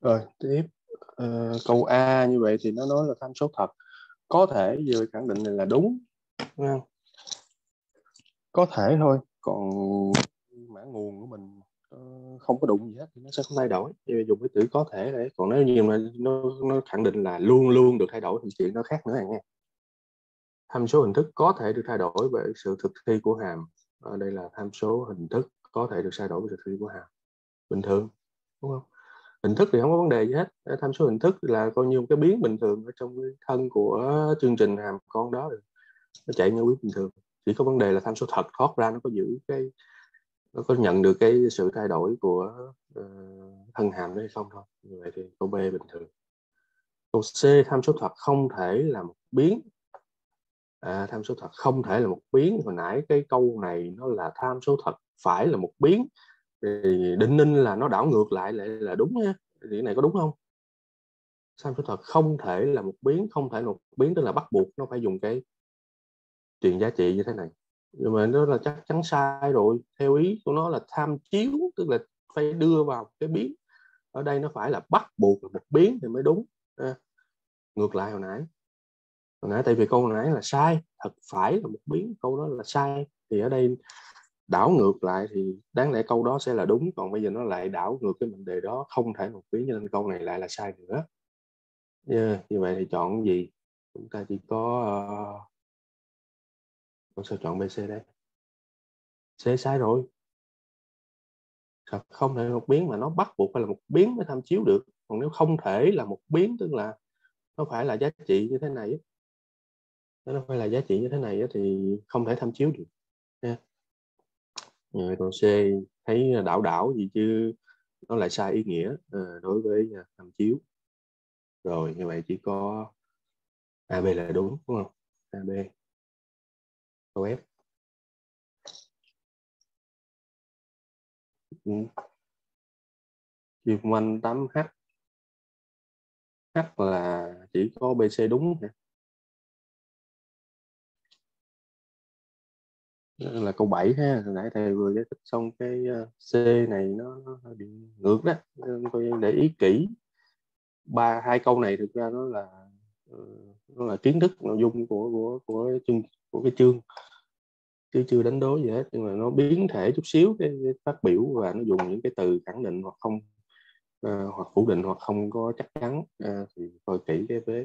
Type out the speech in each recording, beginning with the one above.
Rồi tiếp. Câu A như vậy thì nó nói là tham số thật có thể, vừa khẳng định này là đúng, đúng không? Có thể thôi, còn mã nguồn của mình không có đụng gì hết thì nó sẽ không thay đổi. Bây giờ dùng cái từ có thể đấy, còn nếu như mà nó khẳng định là luôn luôn được thay đổi thì chuyện nó khác nữa nha. Tham số hình thức có thể được thay đổi bởi sự thực thi của hàm. Ở đây là tham số hình thức có thể được thay đổi bởi sự thực thi của hàm. Bình thường, đúng không? Hình thức thì không có vấn đề gì hết. Tham số hình thức là coi như một cái biến bình thường ở trong cái thân của chương trình hàm con đó, nó chạy như biến bình thường. Chỉ có vấn đề là tham số thật thoát ra nó có giữ cái, nó có nhận được cái sự thay đổi của thân hàm đó hay không thôi. Như vậy thì câu B bình thường. Câu C, tham số thật không thể là một biến. Tham số thật không thể là một biến. Hồi nãy cái câu này nó là tham số thật phải là một biến, thì định ninh là nó đảo ngược lại là đúng nha. Thì cái này có đúng không? Tham số thật không thể là một biến, không thể là một biến tức là bắt buộc nó phải dùng cái truyền giá trị như thế này, nhưng mà nó là chắc chắn sai rồi. Theo ý của nó là tham chiếu, tức là phải đưa vào cái biến. Ở đây nó phải là bắt buộc là một biến thì mới đúng. Ngược lại hồi nãy tại vì câu hồi nãy là sai, thật phải là một biến, câu đó là sai, thì ở đây đảo ngược lại thì đáng lẽ câu đó sẽ là đúng, còn bây giờ nó lại đảo ngược cái mệnh đề đó, không thể một biến, cho nên câu này lại là sai nữa. Như vậy thì chọn cái gì? Chúng ta chỉ có con sao chọn BC đây. C sai rồi. Thật không thể một biến mà nó bắt buộc phải là một biến mới tham chiếu được. Còn nếu không thể là một biến tức là nó phải là giá trị như thế này, nó phải là giá trị như thế này thì không thể tham chiếu được nha. Rồi còn C thấy đảo đảo gì chứ nó lại sai ý nghĩa đối với tham chiếu. Rồi như vậy chỉ có AB là đúng, đúng không? AB. Câu F. Chuyên manh 8H. H là chỉ có BC đúng hả? Đó là câu 7 ha. Hồi nãy thầy vừa giải thích xong cái C này nó bị ngược đó. Nên tôi để ý kỹ. Hai câu này thực ra nó là kiến thức nội dung của cái chương, chứ chưa đánh đố gì hết, nhưng mà nó biến thể chút xíu cái phát biểu, và nó dùng những cái từ khẳng định hoặc không, hoặc phủ định hoặc không có chắc chắn, thì coi kỹ cái vế.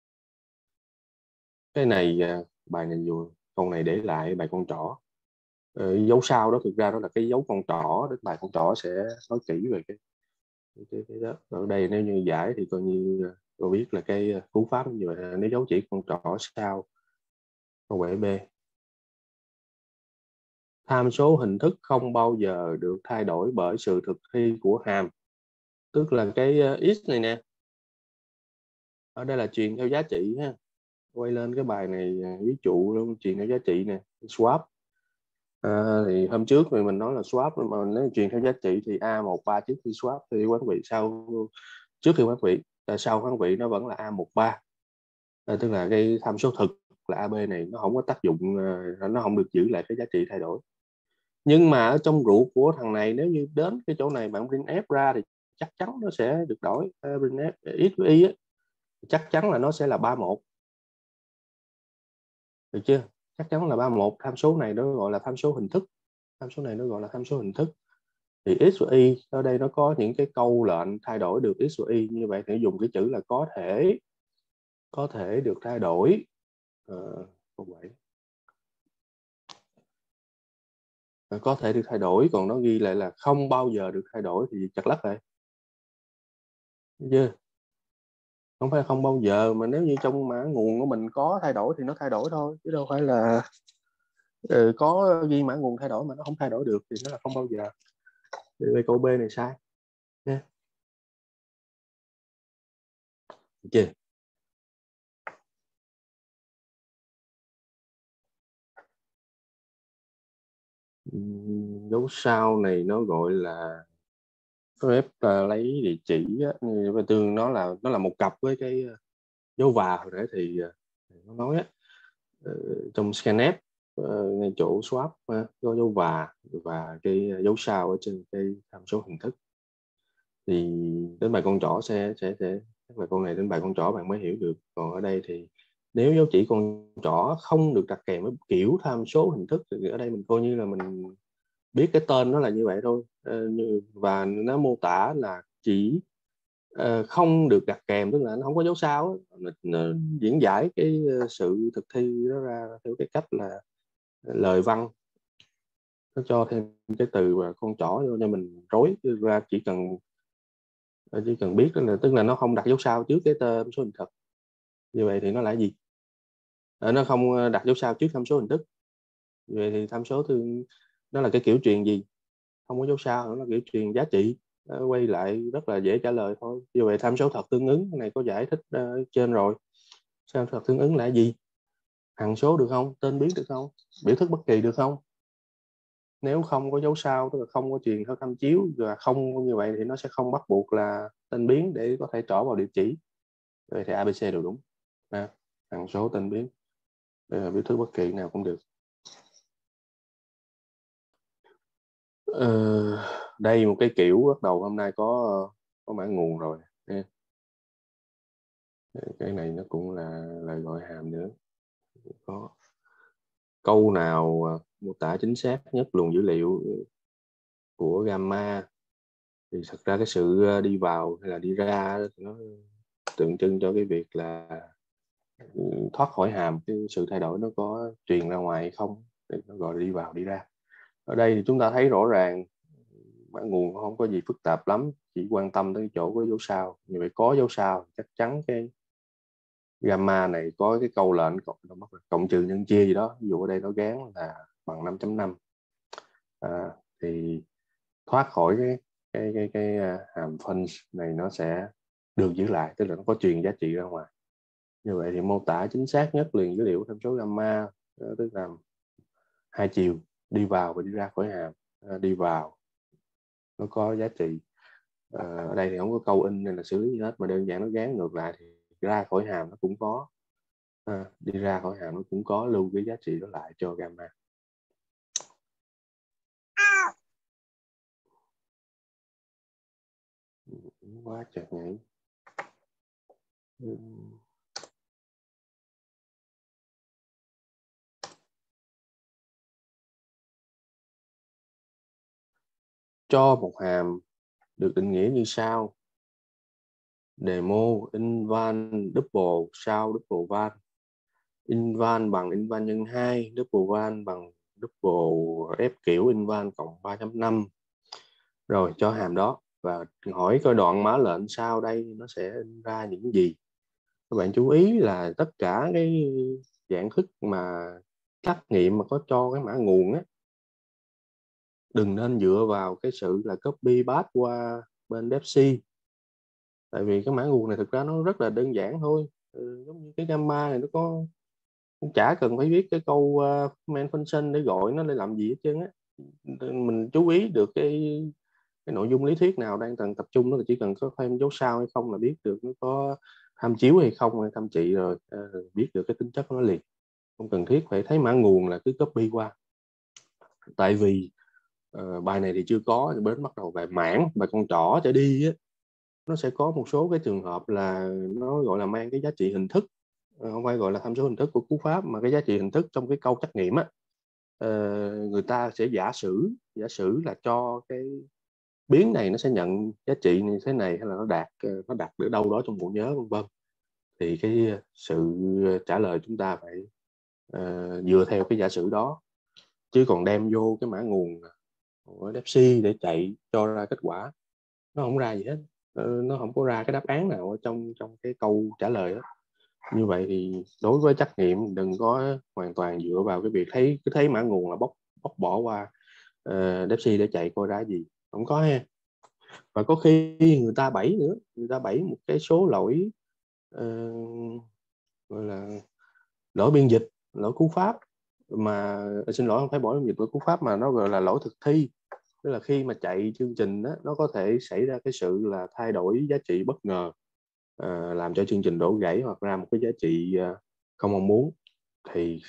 Cái này bài này vừa câu này để lại bài con trỏ. Dấu sao đó thực ra đó là cái dấu con trỏ, đến bài con trỏ sẽ nói kỹ về cái đó. Ở đây nếu như giải thì coi như tôi biết là cái cú pháp như vậy, nếu dấu chỉ con trỏ sao. Câu 7B. Tham số hình thức không bao giờ được thay đổi bởi sự thực thi của hàm, tức là cái x này nè, ở đây là truyền theo giá trị ha. Quay lên cái bài này ví dụ luôn, truyền theo giá trị nè, swap. Thì hôm trước thì mình nói là swap, mà nếu truyền theo giá trị thì A13 trước khi swap thì quán vị sau, trước khi quán vị, sau quán vị nó vẫn là A13. Tức là cái tham số thực là AB này nó không có tác dụng, nó không được giữ lại cái giá trị thay đổi. Nhưng mà ở trong ruột của thằng này, nếu như đến cái chỗ này bạn printf ra thì chắc chắn nó sẽ được đổi. Printf x với y á, chắc chắn là nó sẽ là 31, được chưa? Chắc chắn là 31. Tham số này nó gọi là tham số hình thức. Tham số này nó gọi là tham số hình thức. Thì x và y ở đây nó có những cái câu lệnh thay đổi được x và y, như vậy thì dùng cái chữ là có thể được thay đổi. Câu 7. Có thể được thay đổi, còn nó ghi lại là không bao giờ được thay đổi thì chặt lắc lại, được chưa? Không phải không bao giờ, mà nếu như trong mã nguồn của mình có thay đổi thì nó thay đổi thôi, chứ đâu phải là có ghi mã nguồn thay đổi mà nó không thay đổi được thì nó là không bao giờ. Về câu B này sai nha. Được chưa? Dấu sao này nó gọi là phép lấy địa chỉ á, và tương nó là một cặp với cái dấu và hồi nãy thì nó nói á, trong scanf ngay chỗ swap có dấu và cái dấu sao ở trên cái tham số hình thức. Thì Đến bài con trỏ sẽ các bài con này đến bài con trỏ bạn mới hiểu được. Còn ở đây thì nếu dấu chỉ con trỏ không được đặt kèm với kiểu tham số hình thức thì ở đây mình coi như là mình biết cái tên nó là như vậy thôi. Và nó mô tả là chỉ không được đặt kèm, tức là nó không có dấu sao. Nó diễn giải cái sự thực thi đó ra theo cái cách là lời văn, nó cho thêm cái từ và con trỏ vô cho mình rối ra. Chỉ cần biết đó là tức là nó không đặt dấu sao trước cái tên số hình thực, như vậy thì nó là gì? Nó không đặt dấu sao trước tham số hình thức, như vậy thì tham số nó là cái kiểu truyền gì? Không có dấu sao, nó là kiểu truyền giá trị. Quay lại rất là dễ trả lời thôi. Như vậy tham số thật tương ứng cái này có giải thích trên rồi. Tham số thật tương ứng là gì? Hằng số được không? Tên biến được không? Biểu thức bất kỳ được không? Nếu không có dấu sao, tức là không có truyền theo tham chiếu, và không như vậy thì nó sẽ không bắt buộc là tên biến để có thể trỏ vào địa chỉ. Vậy thì ABC đều đúng. Hằng số, tên biến, biểu thức bất kỳ nào cũng được. Đây một cái kiểu bắt đầu hôm nay có mã nguồn rồi. Cái này nó cũng là lời gọi hàm nữa. Có câu nào mô tả chính xác nhất luồng dữ liệu của gamma, thì thật ra cái sự đi vào hay là đi ra nó tượng trưng cho cái việc là thoát khỏi hàm. Cái sự thay đổi nó có truyền ra ngoài hay không, thì nó gọi là đi vào đi ra. Ở đây thì chúng ta thấy rõ ràng mã nguồn không có gì phức tạp lắm, chỉ quan tâm tới chỗ có dấu sao. Như vậy có dấu sao chắc chắn cái gamma này có cái câu lệnh cộng trừ nhân chia gì đó. Ví dụ ở đây nó gán là bằng 5.5, thì thoát khỏi cái hàm phân này nó sẽ được giữ lại, tức là nó có truyền giá trị ra ngoài. Như vậy thì mô tả chính xác nhất liền dữ liệu tham số gamma, tức là hai chiều đi vào và đi ra khỏi hàm. Đi vào nó có giá trị. Ở đây thì không có câu in nên là xử lý gì hết, mà đơn giản nó gán ngược lại thì ra khỏi hàm nó cũng có, đi ra khỏi hàm nó cũng có lưu cái giá trị đó lại cho gamma. Quá chợt nhảy. Cho một hàm được định nghĩa như sau: demo invan double sau double van, invan bằng invan nhân 2, double van bằng double f kiểu invan cộng 3.5. Rồi cho hàm đó và hỏi coi đoạn mã lệnh sau đây nó sẽ ra những gì. Các bạn chú ý là tất cả cái dạng thức mà trắc nghiệm mà có cho cái mã nguồn á, đừng nên dựa vào cái sự là copy paste qua bên DeepSeek. Tại vì cái mã nguồn này thực ra nó rất là đơn giản thôi. Giống như cái gamma này nó có, cũng chả cần phải viết cái câu main function để gọi nó để làm gì hết trơn á. Mình chú ý được cái nội dung lý thuyết nào đang cần tập trung, nó là chỉ cần có thêm dấu sao hay không là biết được nó có tham chiếu hay không, hay tham trị rồi, biết được cái tính chất của nó liền. Không cần thiết phải thấy mã nguồn là cứ copy qua. Tại vì bài này thì chưa có, đến bắt đầu bài mảng, bài con trỏ trở đi á, nó sẽ có một số cái trường hợp là nó gọi là mang cái giá trị hình thức, không phải gọi là tham số hình thức của cú pháp, mà cái giá trị hình thức trong cái câu trắc nghiệm á. Người ta sẽ giả sử là cho cái biến này nó sẽ nhận giá trị như thế này, hay là nó đặt ở đâu đó trong bộ nhớ vân vân. Thì cái sự trả lời chúng ta phải dựa theo cái giả sử đó, chứ còn đem vô cái mã nguồn của DeepSeek để chạy cho ra kết quả, nó không ra gì hết. Nó không có ra cái đáp án nào ở trong cái câu trả lời đó. Như vậy thì đối với trắc nghiệm đừng có hoàn toàn dựa vào cái việc cứ thấy mã nguồn là bóc bỏ qua DeepSeek để chạy coi ra gì, không có ha. Và có khi người ta bẫy nữa, người ta bẫy một cái số lỗi gọi là lỗi biên dịch, lỗi cú pháp, mà xin lỗi, không phải bỏ biên dịch lỗi cú pháp mà nó gọi là lỗi thực thi. Tức là khi mà chạy chương trình đó, nó có thể xảy ra cái sự là thay đổi giá trị bất ngờ, làm cho chương trình đổ gãy hoặc ra một cái giá trị không mong muốn. Thì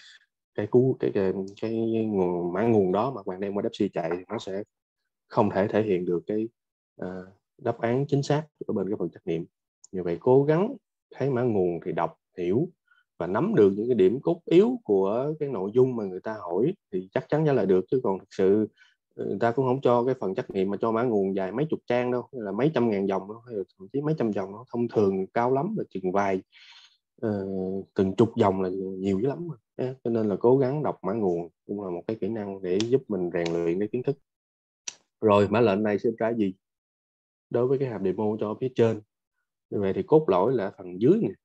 cái mã nguồn đó mà bạn đem qua DeepSeek chạy thì nó sẽ không thể thể hiện được đáp án chính xác ở bên cái phần trắc nghiệm. Như vậy cố gắng thấy mã nguồn thì đọc, hiểu và nắm được những cái điểm cốt yếu của cái nội dung mà người ta hỏi thì chắc chắn trả lời được. Chứ còn thực sự người ta cũng không cho cái phần trắc nghiệm mà cho mã nguồn dài mấy chục trang đâu, hay là mấy trăm ngàn dòng đâu, hay là thậm chí mấy trăm dòng đâu. Thông thường cao lắm là chừng vài từng chục dòng là nhiều dữ lắm rồi. Cho nên là cố gắng đọc mã nguồn cũng là một cái kỹ năng để giúp mình rèn luyện cái kiến thức. Rồi mã lệnh này sẽ trả gì đối với cái hàm demo cho phía trên. Như vậy thì cốt lõi là phần dưới này,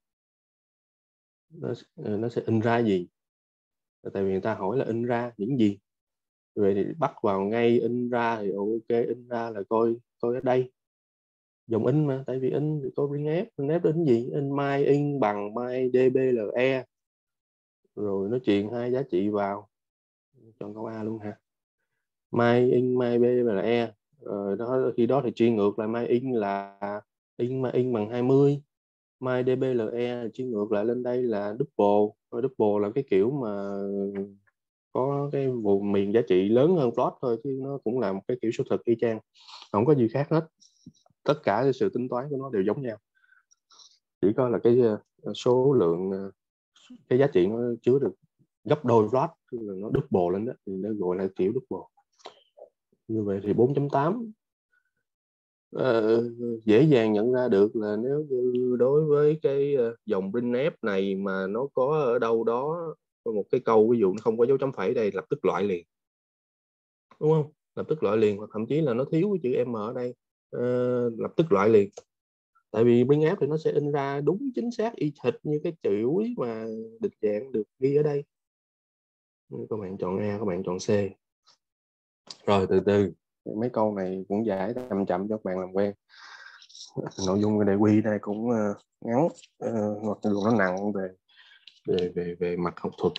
nó sẽ in ra gì. Tại vì người ta hỏi là in ra những gì, vậy thì bắt vào ngay in ra thì ok. In ra là coi ở đây dòng in mà, tại vì in thì có printf. Printf in gì? In my in bằng my dble, rồi nó truyền hai giá trị vào. Chọn câu A luôn ha. My in my dble, rồi đó, khi đó thì truyền ngược lại my in là in bằng 20, my dble chuyên ngược lại lên đây là double. Double là cái kiểu mà có cái vùng miền giá trị lớn hơn float thôi, chứ nó cũng là một cái kiểu số thực y chang, không có gì khác hết. Tất cả cái sự tính toán của nó đều giống nhau, chỉ có là cái số lượng, cái giá trị nó chứa được gấp đôi float, là nó double lên đó thì nó gọi là kiểu double. Như vậy thì 4.8 dễ dàng nhận ra được là nếu như đối với cái dòng printf này mà nó có ở đâu đó một cái câu ví dụ nó không có dấu chấm phẩy đây, lập tức loại liền, đúng không? Lập tức loại liền, hoặc thậm chí là nó thiếu cái chữ M ở đây, lập tức loại liền. Tại vì printf thì nó sẽ in ra đúng chính xác y hệt như cái chữ mà định dạng được ghi ở đây. Các bạn chọn A, các bạn chọn C. Rồi từ từ, mấy câu này cũng giải chậm chậm cho các bạn làm quen. Nội dung cái đề quy đây cũng ngắn, hoặc đường nó nặng về mặt học thuật.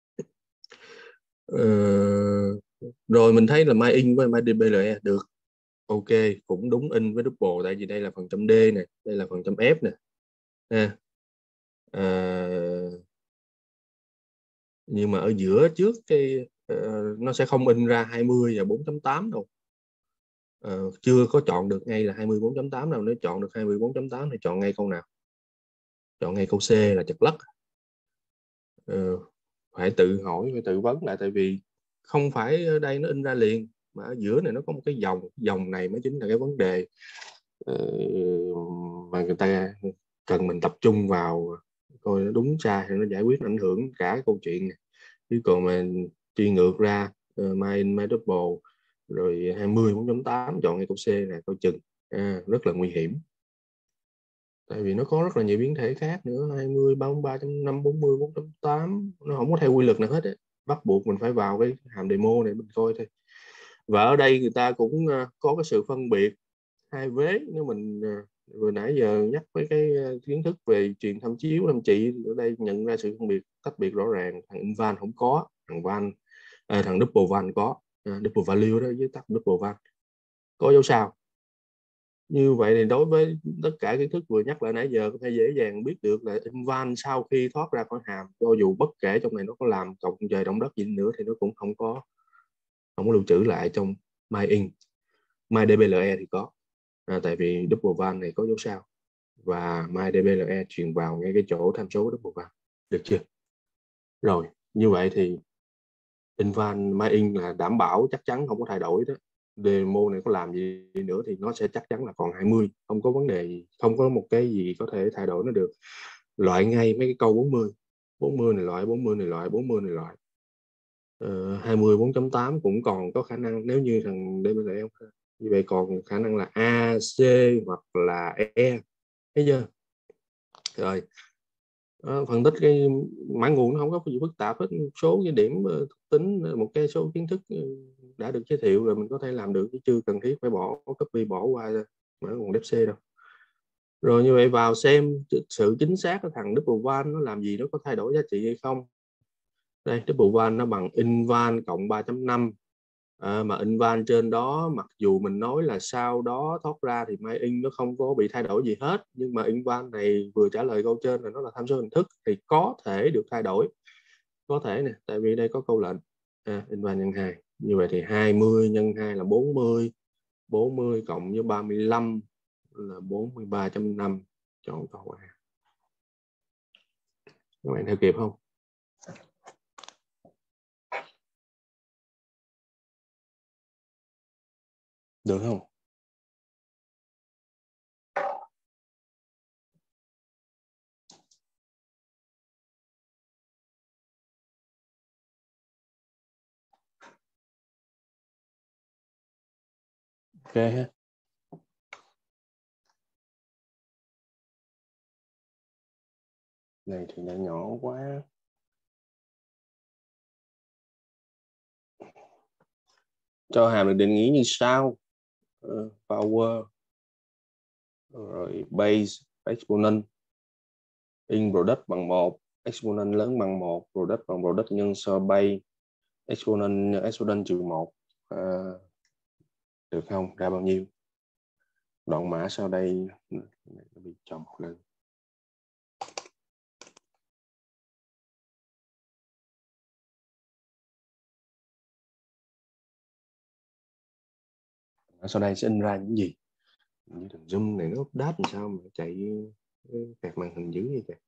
Rồi mình thấy là my in với my dble được, ok, cũng đúng in với double, tại vì đây là phần chấm D này, đây là phần chấm F nè. Nhưng mà ở giữa trước cái nó sẽ không in ra 20 và 4.8 đâu. Chưa có chọn được ngay là 20 4.8 đâu. Nếu chọn được 20 4.8 thì chọn ngay câu nào? Chọn ngay câu C là chật lất. Phải tự hỏi, phải tự vấn lại, tại vì không phải ở đây nó in ra liền, mà ở giữa này nó có một cái dòng này mới chính là cái vấn đề mà người ta cần mình tập trung vào coi nó đúng sai, thì nó giải quyết, nó ảnh hưởng cả cái câu chuyện này. Chứ còn mà truy ngược ra my double rồi 20 4.8 chọn ngay câu C là câu chừng rất là nguy hiểm. Tại vì nó có rất là nhiều biến thể khác nữa, 20, 33, 5, 40, 4.8 nó không có theo quy luật nào hết ấy. Bắt buộc mình phải vào cái hàm demo này mình coi thôi. Và ở đây người ta cũng có cái sự phân biệt hai vế. Nếu mình vừa nãy giờ nhắc với cái kiến thức về truyền tham chiếu tham trị, ở đây nhận ra sự phân biệt tách biệt rõ ràng. Thằng invan không có, thằng double van có, double value đó với tắt double van có dấu sao. Như vậy thì đối với tất cả kiến thức vừa nhắc lại nãy giờ, có thể dễ dàng biết được là invan sau khi thoát ra khỏi hàm, cho dù bất kể trong này nó có làm cộng trời động đất gì nữa thì nó cũng không có lưu trữ lại trong my dble thì có, tại vì double van này có dấu sao và my dble truyền vào ngay cái chỗ tham số double van. Được chưa? Rồi như vậy thì invan my in là đảm bảo chắc chắn không có thay đổi đó. Demo này có làm gì nữa thì nó sẽ chắc chắn là còn 20, không có vấn đề gì, không có một cái gì có thể thay đổi nó được. Loại ngay mấy cái câu 40 này loại, 40 này loại, 40 này loại. 20 4.8 cũng còn có khả năng nếu như thằng DBL không. Như vậy còn khả năng là A, C hoặc là E. Thấy chưa? Rồi phân tích cái mã nguồn nó không có gì phức tạp hết. Số cái điểm tính, một cái số kiến thức đã được giới thiệu rồi mình có thể làm được, chứ chưa cần thiết phải copy bỏ qua mã nguồn DFC đâu. Rồi như vậy vào xem sự chính xác của thằng double van nó làm gì, nó có thay đổi giá trị hay không. Đây, double van nó bằng invan cộng 3.5. Mà invan trên đó mặc dù mình nói là sau đó thoát ra thì my in nó không có bị thay đổi gì hết, nhưng mà invan này vừa trả lời câu trên là nó là tham số hình thức thì có thể được thay đổi. Có thể nè, tại vì đây có câu lệnh invan nhân 2. Như vậy thì 20 nhân 2 là 40, 40 cộng với 35 là 43.5, chọn câu A. Các bạn theo kịp không? Được không? Ok ha. Này thì đã nhỏ quá. Cho hàm được định nghĩa như sau. Power rồi base exponent in product bằng 1, exponent lớn bằng 1, product bằng product nhân so base exponent nhân exponent trừ 1. Được không? Ra bao nhiêu? Đoạn mã sau đây nó bị chồng lên. Sau đây sẽ in ra những gì? Như thằng Zoom này nó update làm sao mà chạy kẹt màn hình dữ vậy kìa.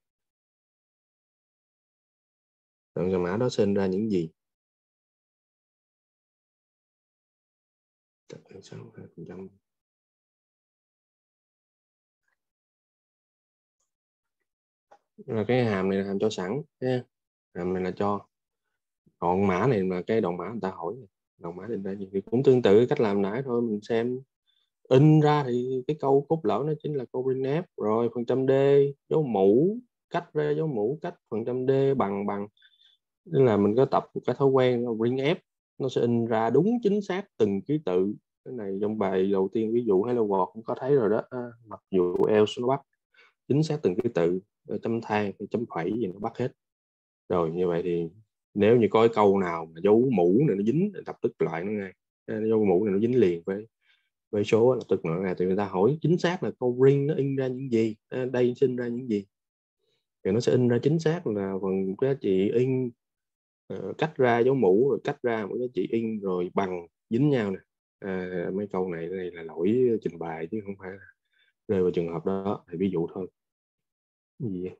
Đoạn mã đó sẽ in ra những gì? 62%. Là cái hàm này là hàm cho sẵn nha. Hàm này là cho. Còn mã này là cái đoạn mã người ta hỏi. Đoạn mã in ra gì thì cũng tương tự cách làm nãy thôi, mình xem. In ra thì cái câu cốt lõi nó chính là câu printf, rồi phần trăm D dấu mũ, cách ra dấu mũ, cách phần trăm D bằng. Nên là mình có tập một cái thói quen printf, nó sẽ in ra đúng chính xác từng ký tự. Cái này trong bài đầu tiên ví dụ Hello World cũng có thấy rồi đó. Mặc dù else nó bắt chính xác từng ký tự, chấm than chấm phẩy gì nó bắt hết. Rồi như vậy thì nếu như có cái câu nào mà dấu mũ này nó dính thì lập tức loại nó ngay. Dấu mũ này nó dính liền với số lập tức loại ngay. Thì người ta hỏi chính xác là câu ring nó in ra những gì, đây sinh ra những gì, thì nó sẽ in ra chính xác là phần giá trị in, cách ra dấu mũ, rồi cách ra một giá trị in, rồi bằng dính nhau nè. Mấy câu này là lỗi trình bày chứ không phải là rơi vào trường hợp đó, thì ví dụ thôi. Gì vậy?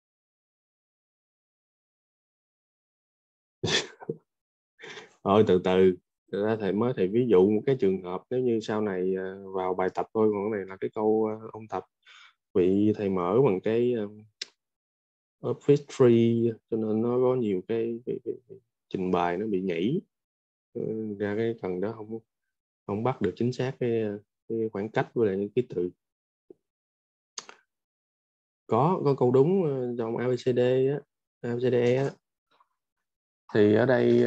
Thôi từ từ thầy mới ví dụ một cái trường hợp nếu như sau này vào bài tập thôi, còn cái này là cái câu ôn tập bị thầy mở bằng cái Office free cho nên nó có nhiều cái trình bày nó bị nhảy ra cái phần đó, không bắt được chính xác cái khoảng cách với lại những ký tự. Có câu đúng trong ABCD á, ABCDE á, thì ở đây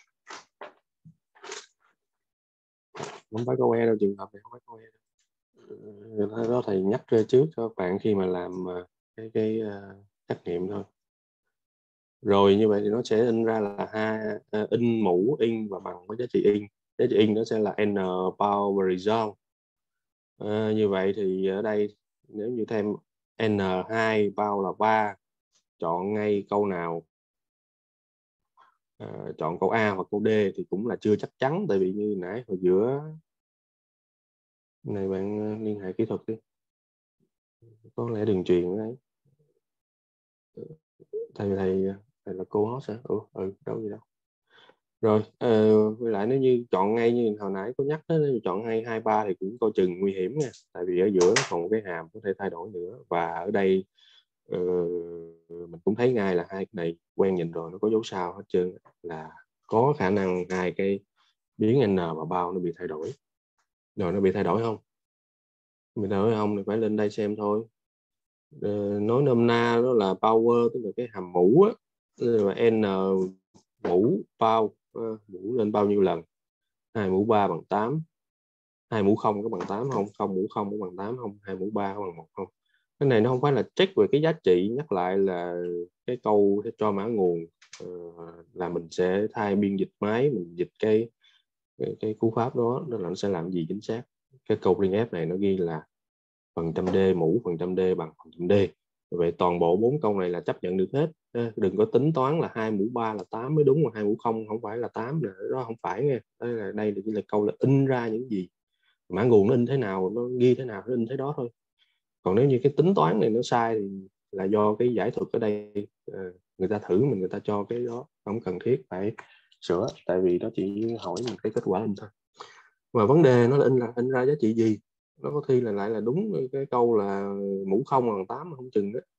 không phải câu E đâu, trường hợp này không phải câu E đâu. Đó thầy nhắc ra trước cho bạn khi mà làm cái trắc nghiệm thôi. Rồi như vậy thì nó sẽ in ra là in mũ, in và bằng với giá trị in. Giá trị in nó sẽ là n power result. Như vậy thì ở đây nếu như thêm n2 bao là 3, chọn ngay câu nào. Chọn câu A hoặc câu D thì cũng là chưa chắc chắn, tại vì như nãy hồi giữa này bạn liên hệ kỹ thuật đi, có lẽ đường truyền đấy. thầy là cô host hả? Đâu gì đâu. Rồi với lại nếu như chọn ngay như hồi nãy có nhắc đó, nếu như chọn 2, 2, 3 thì cũng coi chừng nguy hiểm nha, tại vì ở giữa nó còn một cái hàm có thể thay đổi nữa. Và ở đây mình cũng thấy ngay là hai cái này quen nhìn rồi, nó có dấu sao hết trơn, là có khả năng hai cái biến n và bao nó bị thay đổi. Rồi nó bị thay đổi không? Bị thay đổi không thì phải lên đây xem thôi. Nói nôm na đó là power, tức là cái hàm mũ á, là n mũ bao, mũ lên bao nhiêu lần. 2 mũ 3 bằng 8, 2 mũ 0 có bằng 8 không, 0 mũ 0 có bằng 8 không, 2 mũ 3 có bằng 1 không. Cái này nó không phải là check về cái giá trị, nhắc lại là cái câu cho mã nguồn là mình sẽ thay biên dịch máy, mình dịch cái cú pháp đó, là nó sẽ làm gì chính xác. Cái câu printf này nó ghi là phần trăm D mũ, phần trăm D bằng phần trăm D. Vậy toàn bộ 4 câu này là chấp nhận được hết. Đừng có tính toán là 2 mũ 3 là 8 mới đúng, mà 2 mũ 0 không phải là 8 nữa. Đó không phải nghe. Đây là chỉ là câu là in ra những gì. mã nguồn nó in thế nào, nó ghi thế nào nó in thế đó thôi. Còn nếu như cái tính toán này nó sai thì là do cái giải thuật ở đây người ta thử mình, người ta cho cái đó, không cần thiết phải sửa, tại vì nó chỉ hỏi một cái kết quả in thôi. Và vấn đề nó là in ra giá trị gì, nó có khi là lại là đúng cái câu là mũ 0 bằng 8 mà không chừng đó,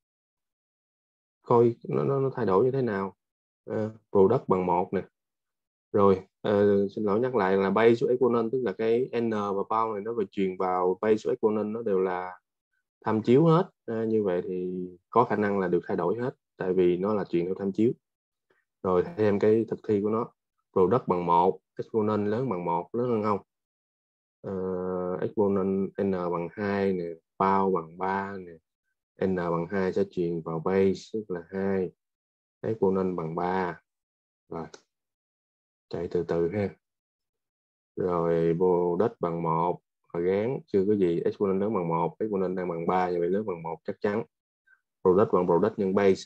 coi nó thay đổi như thế nào. Product bằng 1 nè, rồi xin lỗi nhắc lại là base số exponent, tức là cái n và pound này nó về truyền vào base số exponent nó đều là tham chiếu hết. Như vậy thì có khả năng là được thay đổi hết, tại vì nó là truyền theo tham chiếu. Rồi thêm cái thực thi của nó, product bằng 1, exponent lớn bằng 1, lớn hơn không? Exponent n bằng 2 nè, pound bằng 3 nè, n bằng 2 sẽ truyền vào base tức là 2, exponent bằng 3. Rồi chạy từ từ ha. Rồi product bằng 1 và gán chưa có gì, exponent lớn bằng 1, exponent đang bằng 3, như vậy lớn bằng 1 chắc chắn. Product bằng product nhân base,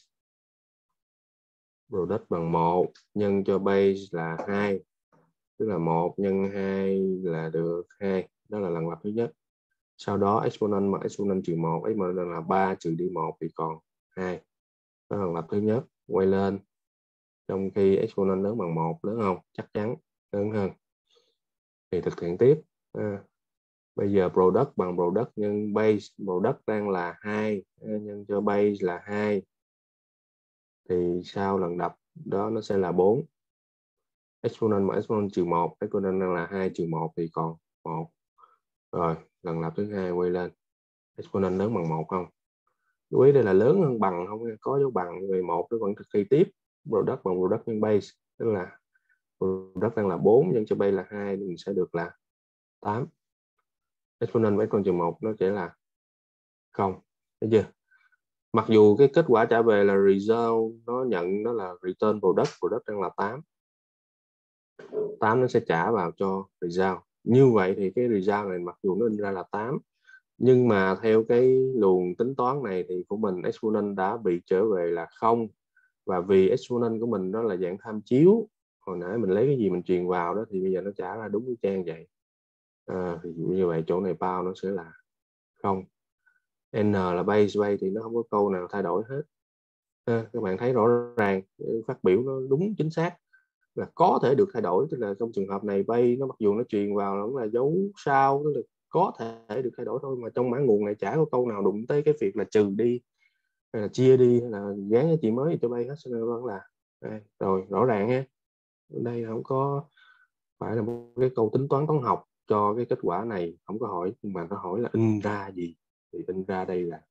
product bằng 1 nhân cho base là 2, tức là 1 nhân 2 là được 2. Đó là lần lập thứ nhất. Sau đó exponent bằng exponent trừ 1, exponent là 3 trừ đi 1 thì còn 2. Đó là lần lập thứ nhất. Quay lên, trong khi exponent lớn bằng 1, lớn không? Chắc chắn lớn hơn. Thì thực hiện tiếp. Bây giờ product bằng product nhân base, product đang là 2 nhân cho base là 2, thì sau lần đập đó nó sẽ là 4. Exponent mà exponent trừ 1, exponent đang là 2 trừ 1 thì còn 1. Rồi lần lập thứ hai quay lên, exponent lớn bằng 1 không? Lưu ý đây là lớn hơn bằng, không có dấu bằng, về 1 nó vẫn thực thi tiếp. Product bằng product nhân base, tức là product đang là 4 nhân cho base là 2 thì mình sẽ được là 8. Exponent với exponent trừ 1 nó sẽ là 0. Thấy chưa? Mặc dù cái kết quả trả về là result, nó nhận đó là return product đang là 8. 8 nó sẽ trả vào cho result. Như vậy thì cái result này mặc dù nó in ra là 8, nhưng mà theo cái luồng tính toán này thì của mình exponent đã bị trở về là 0. Và vì exponent của mình đó là dạng tham chiếu, hồi nãy mình lấy cái gì mình truyền vào đó, thì bây giờ nó trả ra đúng cái trang vậy. Thì như vậy chỗ này pound nó sẽ là 0. N là base thì nó không có câu nào thay đổi hết. Các bạn thấy rõ ràng phát biểu nó đúng chính xác là có thể được thay đổi, tức là trong trường hợp này base nó mặc dù nó truyền vào nó cũng là dấu sao, tức là có thể được thay đổi thôi, mà trong mã nguồn này chả có câu nào đụng tới cái việc là trừ đi hay là chia đi hay là gán giá trị mới cho base hết, cho nên vẫn là đây. Rồi rõ ràng ha, đây không có phải là một cái câu tính toán toán học cho cái kết quả này, không có hỏi, nhưng mà nó hỏi là in ra gì, thì in ra đây là,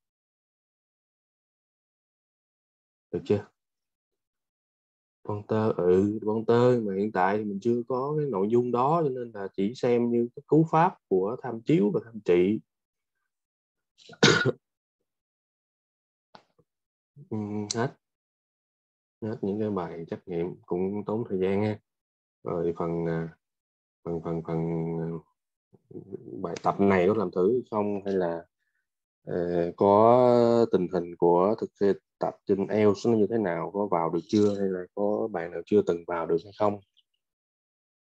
được chưa? Pointer mà hiện tại thì mình chưa có cái nội dung đó, cho nên là chỉ xem như cái cú pháp của tham chiếu và tham trị. Hết những cái bài trắc nghiệm cũng tốn thời gian ha. Rồi phần bài tập này có làm thử không, hay là có tình hình của thực tập trên IELTS nó như thế nào, có vào được chưa, hay là có bạn nào chưa từng vào được hay không?